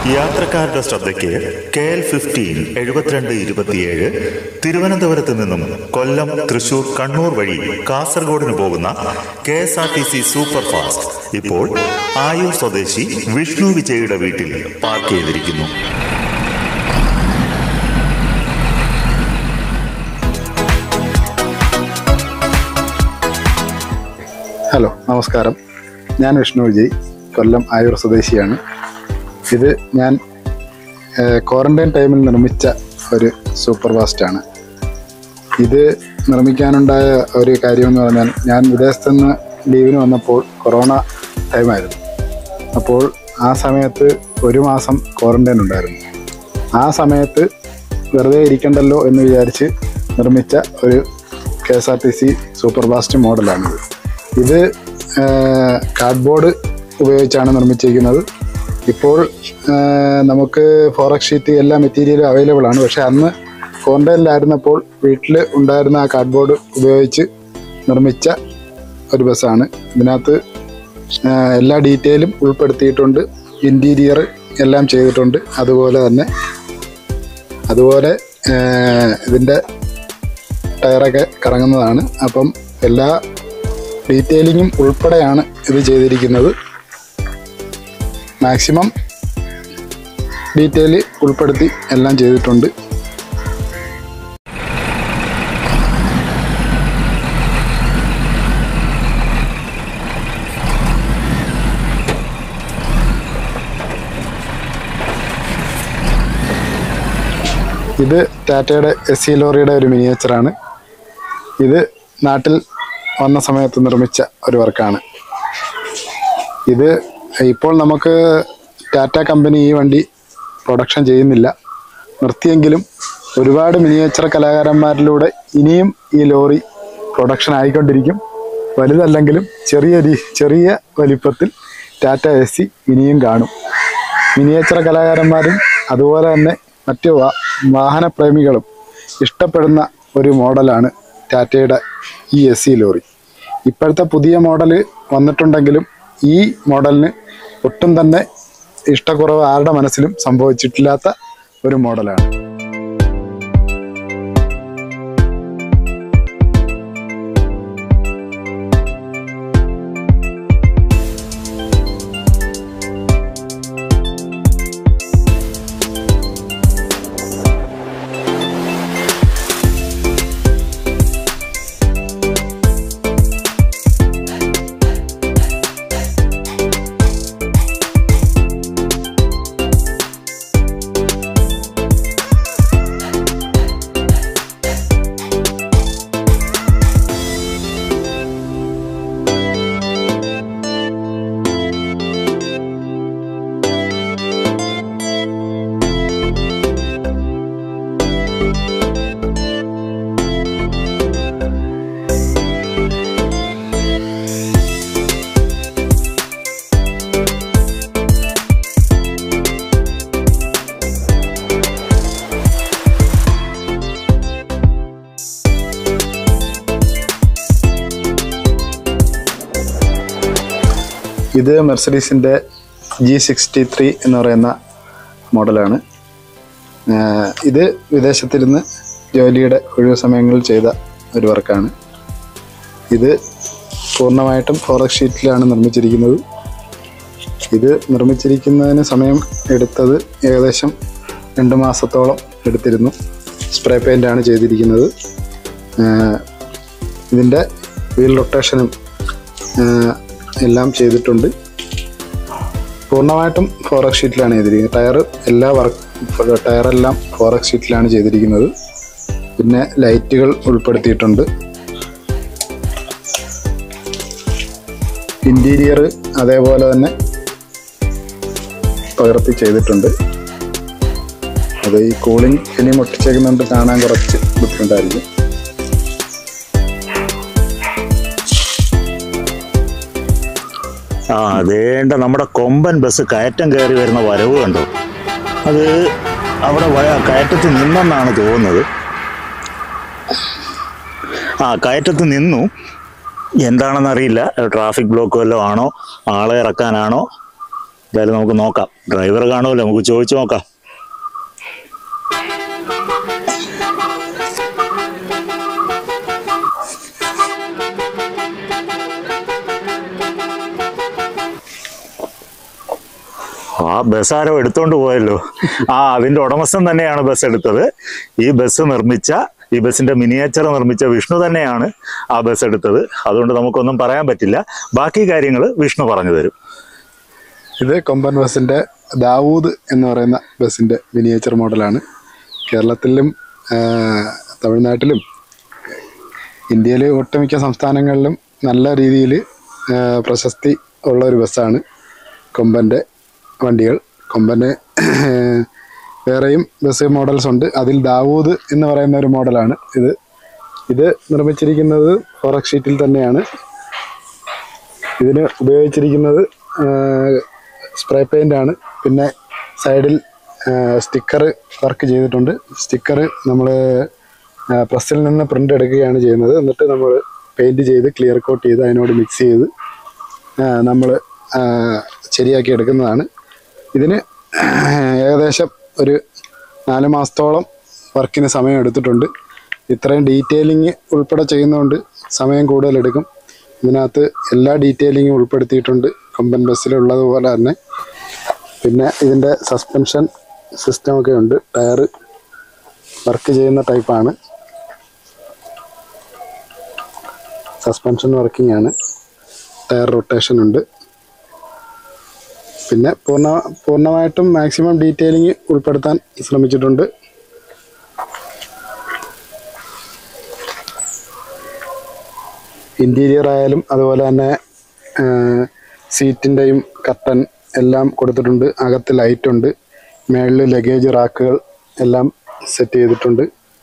യാത്രക്കാരുടെ ശ്രദ്ധയ്ക്ക് KL-15 7227 തിരുവനന്തപുരത്ത് നിന്നും കൊല്ലം, തൃശൂർ, കണ്ണൂർ വഴി കാസർഗോഡിന് പോകുന്ന KSRTC സൂപ്പർ ഫാസ്റ്റ് ഇപ്പോൾ ആയൂർ സ്വദേശി വിഷ്ണു വിജയുടെ വീട്ടിൽ പാർക്ക് ചെയ്തിരിക്കുന്നു. ഹലോ, നമസ്കാരം. ഞാൻ വിഷ്ണു വിജയ്, കൊല്ലം ആയൂർ സ്വദേശിയാണ്. ഇത് ഞാൻ ക്വാറന്റൈൻ ടൈമിൽ നിർമ്മിച്ച ഒരു സൂപ്പർ ഫാസ്റ്റാണ്. ഇത് നിർമ്മിക്കാനുണ്ടായ ഒരു കാര്യമെന്ന് പറഞ്ഞാൽ, ഞാൻ വിദേശത്തു നിന്ന് ലീവിന് വന്നപ്പോൾ കൊറോണ ടൈമായിരുന്നു. അപ്പോൾ ആ സമയത്ത് 1 മാസം ക്വാറന്റൈൻ ഉണ്ടായിരുന്നു. ആ സമയത്ത് വെറുതെ ഇരിക്കണ്ടല്ലോ എന്ന് വിചാരിച്ച് നിർമ്മിച്ച ഒരു KSRTC സൂപ്പർ ഫാസ്റ്റ് മോഡലാണിത്. ഇത് കാർഡ്ബോർഡ് ഉപയോഗിച്ചാണ് നിർമ്മിച്ചിരിക്കുന്നത്. ഇപ്പോൾ നമുക്ക് ഫോറക്സ് ഷീറ്റ് എല്ലാ മെറ്റീരിയലും അവൈലബിൾ ആണ്. പക്ഷേ അന്ന് ക്വാറന്റൈനിലായിരുന്നപ്പോൾ വീട്ടിൽ ഉണ്ടായിരുന്ന ആ കാർഡ്ബോർഡ് ഉപയോഗിച്ച് നിർമ്മിച്ച ഒരു ബസ്സാണ്. ഇതിനകത്ത് എല്ലാ ഡീറ്റെയിലും ഉൾപ്പെടുത്തിയിട്ടുണ്ട്. ഇൻറ്റീരിയർ എല്ലാം ചെയ്തിട്ടുണ്ട്. അതുപോലെ ഇതിൻ്റെ ടയറൊക്കെ കറങ്ങുന്നതാണ്. അപ്പം എല്ലാ ഡീറ്റെയിലിങ്ങും ഉൾപ്പെടെയാണ് ഇത് ചെയ്തിരിക്കുന്നത്. മാക്സിമം ഡീറ്റെയിൽ ഉൾപ്പെടുത്തി എല്ലാം ചെയ്തിട്ടുണ്ട്. ഇത് ടാറ്റയുടെ SC ലോറിയുടെ ഒരു മിനിയേച്ചറാണ്. ഇത് നാട്ടിൽ വന്ന സമയത്ത് നിർമ്മിച്ച ഒരു വർക്കാണ്. ഇത് ഇപ്പോൾ നമുക്ക് ടാറ്റ കമ്പനി ഈ വണ്ടി പ്രൊഡക്ഷൻ ചെയ്യുന്നില്ല, നിർത്തിയെങ്കിലും ഒരുപാട് മിനിയേച്ചർ കലാകാരന്മാരിലൂടെ ഇനിയും ഈ ലോറി പ്രൊഡക്ഷൻ ആയിക്കൊണ്ടിരിക്കും. വലുതല്ലെങ്കിലും ചെറിയ വലിപ്പത്തിൽ ടാറ്റ SC ഇനിയും കാണും. മിനിയേച്ചർ കലാകാരന്മാരും അതുപോലെ തന്നെ മറ്റ് വാഹനപ്രേമികളും ഇഷ്ടപ്പെടുന്ന ഒരു മോഡലാണ് ടാറ്റയുടെ ഈ SC ലോറി. ഇപ്പോഴത്തെ പുതിയ മോഡൽ വന്നിട്ടുണ്ടെങ്കിലും ഈ മോഡലിന് ഒട്ടും തന്നെ ഇഷ്ടക്കുറവ് ആരുടെ മനസ്സിലും സംഭവിച്ചിട്ടില്ലാത്ത ഒരു മോഡലാണ്. ഇത് മെർസഡീസിൻ്റെ G63 എന്ന് പറയുന്ന മോഡലാണ്. ഇത് വിദേശത്തിരുന്ന് ജോലിയുടെ ഒഴിവ് സമയങ്ങളിൽ ചെയ്ത ഒരു വർക്കാണ്. ഇത് പൂർണ്ണമായിട്ടും ഫോറക്സ് ഷീറ്റിലാണ് നിർമ്മിച്ചിരിക്കുന്നത്. ഇത് നിർമ്മിച്ചിരിക്കുന്നതിന് സമയം എടുത്തത് ഏകദേശം 2 മാസത്തോളം എടുത്തിരുന്നു. സ്പ്രേ പെയിൻ്റാണ് ചെയ്തിരിക്കുന്നത്. ഇതിൻ്റെ വീൽ റൊട്ടേഷനും എല്ലാം ചെയ്തിട്ടുണ്ട്. പൂർണ്ണമായിട്ടും ഫോറക്സ് ഷീറ്റിലാണ് ചെയ്തിരിക്കുന്നത്. ടയറെല്ലാം ഫോറക്സ് ഷീറ്റിലാണ് ചെയ്തിരിക്കുന്നത്. പിന്നെ ലൈറ്റുകൾ ഉൾപ്പെടുത്തിയിട്ടുണ്ട്. ഇൻറ്റീരിയർ അതേപോലെ തന്നെ പകർത്തി ചെയ്തിട്ടുണ്ട്. അത് ഈ കൂളിംഗ് ഫിലിം ഒട്ടിച്ചേക്കുന്നുണ്ട്, കാണാൻ കുറച്ച് ബുദ്ധിമുട്ടായിരിക്കും. അതേണ്ട നമ്മുടെ കൊമ്പൻ ബസ് കയറ്റം കയറി വരുന്ന വരവ് കണ്ടോ? അത് അവിടെ കയറ്റത്ത് നിന്നെന്നാണ് തോന്നുന്നത്. കയറ്റത്ത് നിന്നു. എന്താണെന്നറിയില്ല, ട്രാഫിക് ബ്ലോക്ക് വല്ലതും ആണോ, ആളെ ഇറക്കാനാണോ, എന്തായാലും നമുക്ക് നോക്കാം. ഡ്രൈവർ കാണുമല്ലോ, നമുക്ക് ചോദിച്ചു നോക്കാം. ആ ബസ് ആരോ എടുത്തോണ്ട് പോയല്ലോ. അതിന്റെ ഉടമസ്ഥൻ തന്നെയാണ് ബസ് എടുത്തത്. ഈ ബസ്സിന്റെ മിനിയേച്ചർ നിർമ്മിച്ച വിഷ്ണു തന്നെയാണ് ആ ബസ് എടുത്തത്. അതുകൊണ്ട് നമുക്കൊന്നും പറയാൻ പറ്റില്ല. ബാക്കി കാര്യങ്ങൾ വിഷ്ണു പറഞ്ഞു തരും. ഇത് കൊമ്പൻ ബസ്സിന്റെ ദാവൂദ് എന്ന് പറയുന്ന ബസ്സിന്റെ മിനിയേച്ചർ മോഡലാണ്. കേരളത്തിലും തമിഴ്നാട്ടിലും ഇന്ത്യയിലെ ഒട്ടുമിക്ക സംസ്ഥാനങ്ങളിലും നല്ല രീതിയിൽ പ്രശസ്തി ഉള്ള ഒരു ബസ്സാണ് കൊമ്പൻ്റെ വണ്ടികൾ. കൊമ്പന് വേറെയും ബസ് മോഡൽസ് ഉണ്ട്. അതിൽ ദാവൂദ് എന്ന് പറയുന്ന ഒരു മോഡലാണ് ഇത് നിർമ്മിച്ചിരിക്കുന്നത് ഫോറക് ഷീറ്റിൽ തന്നെയാണ്. ഇതിന് ഉപയോഗിച്ചിരിക്കുന്നത് സ്പ്രേ പെയിൻ്റ് ആണ്. പിന്നെ സൈഡിൽ സ്റ്റിക്കർ വർക്ക് ചെയ്തിട്ടുണ്ട്. സ്റ്റിക്കർ നമ്മൾ പ്രസ്സിൽ നിന്ന് പ്രിൻ്റ് എടുക്കുകയാണ് ചെയ്യുന്നത്. എന്നിട്ട് നമ്മൾ പെയിൻറ് ചെയ്ത് ക്ലിയർ കോട്ട് ചെയ്ത് അതിനോട് മിക്സ് ചെയ്ത് നമ്മൾ ശരിയാക്കി എടുക്കുന്നതാണ്. ഇതിന് ഏകദേശം ഒരു 4 മാസത്തോളം വർക്കിന് സമയം എടുത്തിട്ടുണ്ട്. ഇത്രയും ഡീറ്റെയിലിങ് ഉൾപ്പെടെ ചെയ്യുന്നതുകൊണ്ട് സമയം കൂടുതലെടുക്കും. ഇതിനകത്ത് എല്ലാ ഡീറ്റെയിലിങ്ങും ഉൾപ്പെടുത്തിയിട്ടുണ്ട് കൊമ്പൻ ബസ്സിലുള്ളതുപോലെ തന്നെ. പിന്നെ ഇതിൻ്റെ സസ്പെൻഷൻ സിസ്റ്റമൊക്കെ ഉണ്ട്. ടയർ വർക്ക് ചെയ്യുന്ന ടൈപ്പാണ്. സസ്പെൻഷൻ വർക്കിംഗ് ആണ്. ടയർ റൊട്ടേഷൻ ഉണ്ട്. പിന്നെ പൂർണ്ണമായിട്ടും മാക്സിമം ഡീറ്റെയിലിംഗ് ഉൾപ്പെടുത്താൻ ശ്രമിച്ചിട്ടുണ്ട്. ഇൻറ്റീരിയർ ആയാലും അതുപോലെ തന്നെ സീറ്റിൻ്റെയും കർട്ടൻ എല്ലാം കൊടുത്തിട്ടുണ്ട്. അകത്ത് ലൈറ്റ് ഉണ്ട്. മേളിൽ ലഗേജ് റാക്കുകൾ എല്ലാം സെറ്റ് ചെയ്തിട്ടുണ്ട്.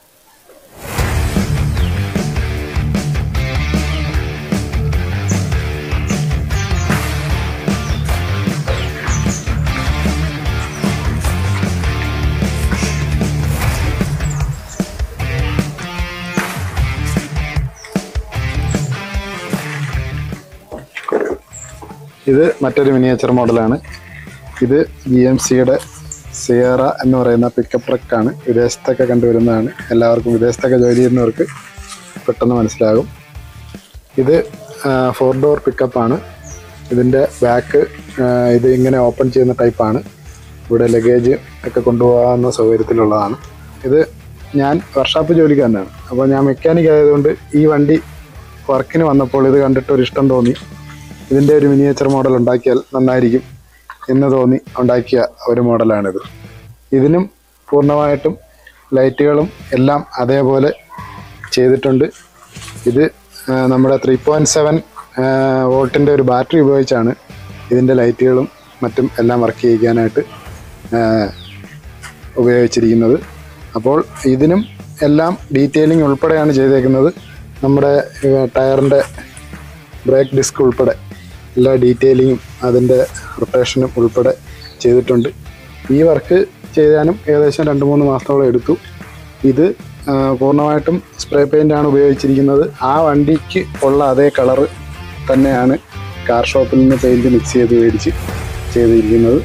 ഇത് മറ്റൊരു മിനിയേച്ചർ മോഡലാണ്. ഇത് GMCയുടെ സിയറ എന്ന് പറയുന്ന പിക്കപ്പ് ട്രക്കാണ്. വിദേശത്തൊക്കെ കണ്ടുവരുന്നതാണ്. എല്ലാവർക്കും വിദേശത്തൊക്കെ ജോലി ചെയ്യുന്നവർക്ക് പെട്ടെന്ന് മനസ്സിലാകും. ഇത് 4 ഡോർ പിക്കപ്പാണ്. ഇതിൻ്റെ ബാക്ക് ഇത് ഇങ്ങനെ ഓപ്പൺ ചെയ്യുന്ന ടൈപ്പാണ്. ഇവിടെ ലഗേജ് ഒക്കെ കൊണ്ടുപോകാവുന്ന സൗകര്യത്തിലുള്ളതാണ്. ഇത് ഞാൻ വർക്ക്ഷോപ്പ് ജോലിക്കാരനാണ്. അപ്പോൾ ഞാൻ മെക്കാനിക് ആയതുകൊണ്ട് ഈ വണ്ടി വർക്കിന് വന്നപ്പോൾ ഇത് കണ്ടിട്ട് ഒരു ഇഷ്ടം തോന്നി. ഇതിൻ്റെ ഒരു മിനിയേച്ചർ മോഡൽ ഉണ്ടാക്കിയാൽ നന്നായിരിക്കും എന്ന് തോന്നി ഉണ്ടാക്കിയ ഒരു മോഡലാണിത്. ഇതിനും പൂർണ്ണമായിട്ടും ലൈറ്റുകളും എല്ലാം അതേപോലെ ചെയ്തിട്ടുണ്ട്. ഇത് നമ്മുടെ 3.7 വോൾട്ടിൻ്റെ ഒരു ബാറ്ററി ഉപയോഗിച്ചാണ് ഇതിൻ്റെ ലൈറ്റുകളും മറ്റും എല്ലാം വർക്ക് ചെയ്യിക്കാനായിട്ട് ഉപയോഗിച്ചിരിക്കുന്നത്. അപ്പോൾ ഇതിനും എല്ലാം ഡീറ്റെയിലിംഗ് ഉൾപ്പെടെയാണ് ചെയ്തേക്കുന്നത്. നമ്മുടെ ടയറിൻ്റെ ബ്രേക്ക് ഡിസ്ക് ഉൾപ്പെടെ എല്ലാ ഡീറ്റെയിലിങ്ങും അതിൻ്റെ റൊട്ടേഷനും ഉൾപ്പെടെ ചെയ്തിട്ടുണ്ട്. ഈ വർക്ക് ചെയ്യാനും ഏകദേശം 2-3 മാസത്തോളം എടുത്തു. ഇത് പൂർണ്ണമായിട്ടും സ്പ്രേ പെയിൻ്റാണ് ഉപയോഗിച്ചിരിക്കുന്നത്. ആ വണ്ടിക്ക് ഉള്ള അതേ കളറ് തന്നെയാണ് കാർ ഷോപ്പിൽ നിന്ന് പെയിൻറ്റ് മിക്സ് ചെയ്ത് മേടിച്ച് ചെയ്തിരിക്കുന്നത്.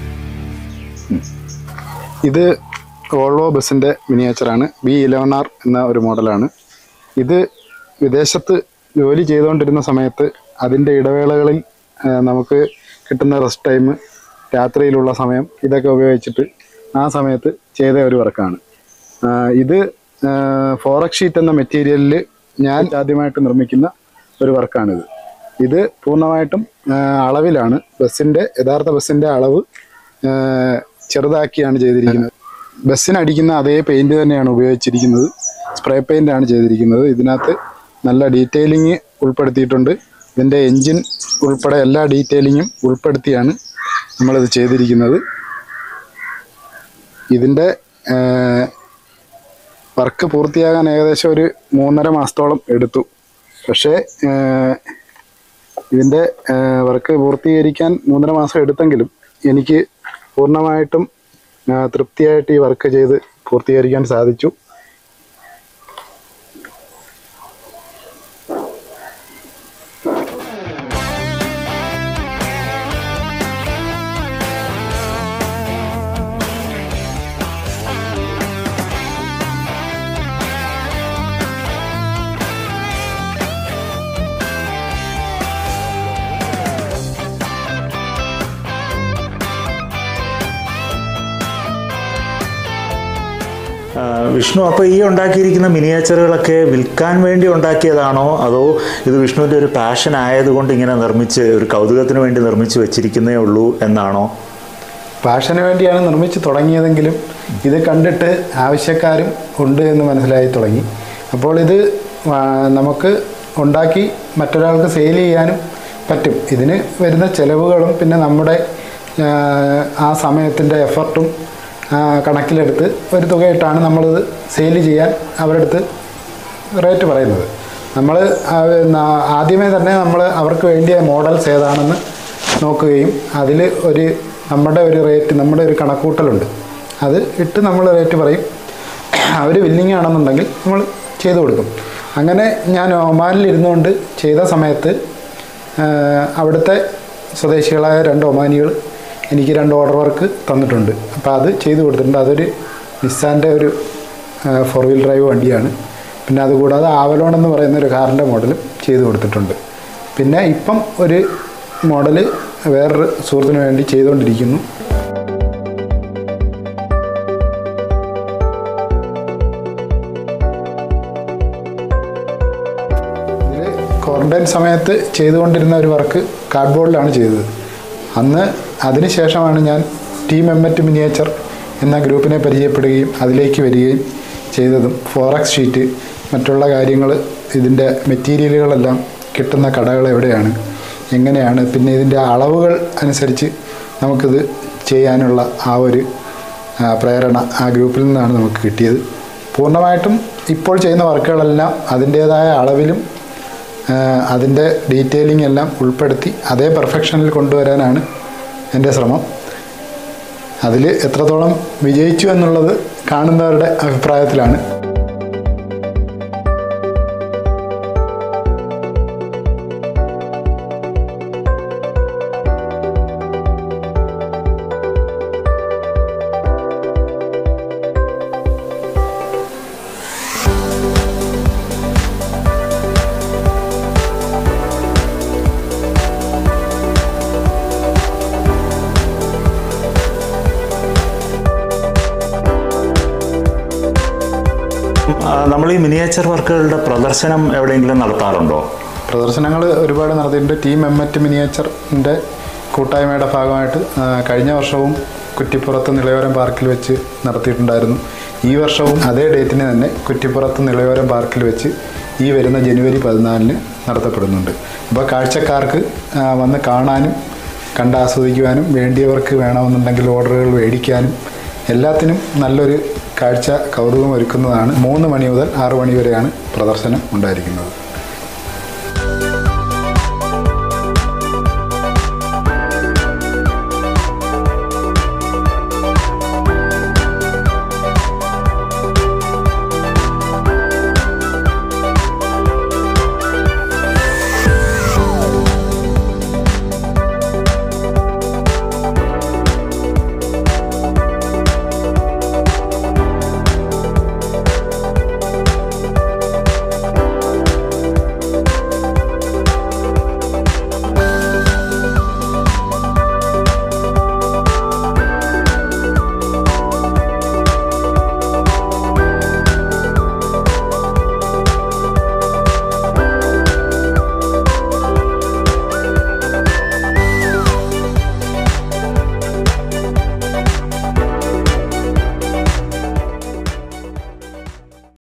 ഇത് വോൾവോ ബസ്സിൻ്റെ മിനിയേച്ചറാണ്. B11R എന്ന ഒരു മോഡലാണ്. ഇത് വിദേശത്ത് ജോലി ചെയ്തുകൊണ്ടിരുന്ന സമയത്ത് അതിൻ്റെ ഇടവേളകളിൽ നമുക്ക് കിട്ടുന്ന റെസ്റ്റ് ടൈം, രാത്രിയിലുള്ള സമയം, ഇതൊക്കെ ഉപയോഗിച്ചിട്ട് ആ സമയത്ത് ചെയ്ത ഒരു വർക്കാണ്. ഇത് ഫോറക് ഷീറ്റ് എന്ന മെറ്റീരിയലിൽ ഞാൻ ആദ്യമായിട്ട് നിർമ്മിക്കുന്ന ഒരു വർക്കാണിത്. ഇത് പൂർണ്ണമായിട്ടും അളവിലാണ്. യഥാർത്ഥ ബസ്സിൻ്റെ അളവ് ചെറുതാക്കിയാണ് ചെയ്തിരിക്കുന്നത്. ബസ്സിനടിക്കുന്ന അതേ പെയിൻറ്റ് തന്നെയാണ് ഉപയോഗിച്ചിരിക്കുന്നത്. സ്പ്രേ പെയിൻ്റാണ് ചെയ്തിരിക്കുന്നത്. ഇതിനകത്ത് നല്ല ഡീറ്റെയിലിങ് ഉൾപ്പെടുത്തിയിട്ടുണ്ട്. ഇതിൻ്റെ എൻജിൻ ഉൾപ്പെടെ എല്ലാ ഡീറ്റെയിലിങ്ങും ഉൾപ്പെടുത്തിയാണ് നമ്മളിത് ചെയ്തിരിക്കുന്നത്. ഇതിൻ്റെ വർക്ക് പൂർത്തിയാകാൻ ഏകദേശം ഒരു 3.5 മാസത്തോളം എടുത്തു. പക്ഷേ ഇതിൻ്റെ വർക്ക് പൂർത്തീകരിക്കാൻ 3.5 മാസം എടുത്തെങ്കിലും എനിക്ക് പൂർണ്ണമായിട്ടും തൃപ്തിയായിട്ട് ഈ വർക്ക് ചെയ്ത് പൂർത്തീകരിക്കാൻ സാധിച്ചു. വിഷ്ണു, അപ്പോൾ ഈ ഉണ്ടാക്കിയിരിക്കുന്ന മിനിയേച്ചറുകളൊക്കെ വിൽക്കാൻ വേണ്ടി ഉണ്ടാക്കിയതാണോ, അതോ ഇത് വിഷ്ണുവിൻ്റെ ഒരു പാഷൻ ആയതുകൊണ്ട് ഇങ്ങനെ നിർമ്മിച്ച് ഒരു കൗതുകത്തിന് വേണ്ടി നിർമ്മിച്ച് വെച്ചിരിക്കുന്നേ ഉള്ളൂ എന്നാണോ? പാഷന് വേണ്ടിയാണ് നിർമ്മിച്ച് തുടങ്ങിയതെങ്കിലും ഇത് കണ്ടിട്ട് ആവശ്യക്കാരും ഉണ്ട് എന്ന് മനസ്സിലായി തുടങ്ങി. അപ്പോൾ ഇത് നമുക്ക് ഉണ്ടാക്കി മറ്റൊരാൾക്ക് സെയിൽ ചെയ്യാനും പറ്റും. ഇതിന് വരുന്ന ചിലവുകളും പിന്നെ നമ്മുടെ ആ സമയത്തിൻ്റെ എഫർട്ടും കണക്കിലെടുത്ത് ഒരു തുകയിട്ടാണ് നമ്മളിത് സെയിൽ ചെയ്യാൻ അവരുടെ അടുത്ത് റേറ്റ് പറയുന്നത്. നമ്മൾ ആദ്യമേ തന്നെ നമ്മൾ അവർക്ക് വേണ്ടിയ മോഡൽസ് ഏതാണെന്ന് നോക്കുകയും അതിൽ നമ്മുടെ ഒരു റേറ്റ്, നമ്മുടെ ഒരു കണക്കൂട്ടലുണ്ട്, അത് ഇട്ട് നമ്മൾ റേറ്റ് പറയും. അവർ വില്ലിങ് ആണെന്നുണ്ടെങ്കിൽ നമ്മൾ ചെയ്തു കൊടുക്കും. അങ്ങനെ ഞാൻ ഒമാനിൽ ഇരുന്നുകൊണ്ട് ചെയ്ത സമയത്ത് അവിടുത്തെ സ്വദേശികളായ 2 ഒമാനികൾ എനിക്ക് 2 ഓർഡർ വർക്ക് തന്നിട്ടുണ്ട്. അപ്പോൾ അത് ചെയ്തു കൊടുത്തിട്ടുണ്ട്. അതൊരു നിസ്സാൻ്റെ ഒരു 4 വീൽ ഡ്രൈവ് വണ്ടിയാണ്. പിന്നെ അതുകൂടാതെ ആവലോൺ എന്ന് പറയുന്ന ഒരു കാറിൻ്റെ മോഡലും ചെയ്തു കൊടുത്തിട്ടുണ്ട്. പിന്നെ ഇപ്പം ഒരു മോഡല് വേറൊരു സുഹൃത്തിന് വേണ്ടി ചെയ്തുകൊണ്ടിരിക്കുന്നു. ഇതിൽ ക്വാറന്റൈൻ സമയത്ത് ചെയ്തുകൊണ്ടിരുന്ന ഒരു വർക്ക് കാർഡ്ബോർഡിലാണ് ചെയ്തത്. അന്ന് അതിനുശേഷമാണ് ഞാൻ ടീം എമ്മറ്റ് മിനിയേച്ചർ എന്ന ഗ്രൂപ്പിനെ പരിചയപ്പെടുകയും അതിലേക്ക് വരികയും ചെയ്തതും. ഫോറക്സ് ഷീറ്റ്, മറ്റുള്ള കാര്യങ്ങൾ, ഇതിൻ്റെ മെറ്റീരിയലുകളെല്ലാം കിട്ടുന്ന കടകൾ എവിടെയാണ്, എങ്ങനെയാണ്, പിന്നെ ഇതിൻ്റെ അളവുകൾ അനുസരിച്ച് നമുക്കിത് ചെയ്യാനുള്ള ആ ഒരു പ്രേരണ ആ ഗ്രൂപ്പിൽ നിന്നാണ് നമുക്ക് കിട്ടിയത്. പൂർണ്ണമായിട്ടും ഇപ്പോൾ ചെയ്യുന്ന വർക്കുകളെല്ലാം അതിൻ്റേതായ അളവിലും അതിൻ്റെ ഡീറ്റെയിലിംഗ് എല്ലാം ഉൾപ്പെടുത്തി അതേ പെർഫെക്ഷനിൽ കൊണ്ടുവരാനാണ് എൻ്റെ ശ്രമം. അതിൽ എത്രത്തോളം വിജയിച്ചു എന്നുള്ളത് കാണുന്നവരുടെ അഭിപ്രായത്തിലാണ്. നമ്മൾ ഈ മിനിയേച്ചർ വർക്കുകളുടെ പ്രദർശനം എവിടെയെങ്കിലും നടത്താറുണ്ടോ? പ്രദർശനങ്ങൾ ഒരുപാട് നടത്തിയിട്ടുണ്ട്. ടീം എമ്മറ്റ് മിനിയേച്ചറിൻ്റെ കൂട്ടായ്മയുടെ ഭാഗമായിട്ട് കഴിഞ്ഞ വർഷവും കുറ്റിപ്പുറത്ത് നിളയോരം പാർക്കിൽ വെച്ച് നടത്തിയിട്ടുണ്ടായിരുന്നു. ഈ വർഷവും അതേ ഡേറ്റിന് തന്നെ കുറ്റിപ്പുറത്ത് നിളയോരം പാർക്കിൽ വെച്ച് ഈ വരുന്ന ജനുവരി 14 നടത്തപ്പെടുന്നുണ്ട്. അപ്പോൾ കാഴ്ചക്കാർക്ക് വന്ന് കാണാനും കണ്ടാസ്വദിക്കുവാനും വേണ്ടിയവർക്ക് വേണമെന്നുണ്ടെങ്കിൽ ഓർഡറുകൾ മേടിക്കാനും എല്ലാത്തിനും നല്ലൊരു കാഴ്ച കൗതുകം ഒരുക്കുന്നതാണ്. 3 മണി മുതൽ 6 മണി വരെയാണ് പ്രദർശനം ഉണ്ടായിരിക്കുന്നത്.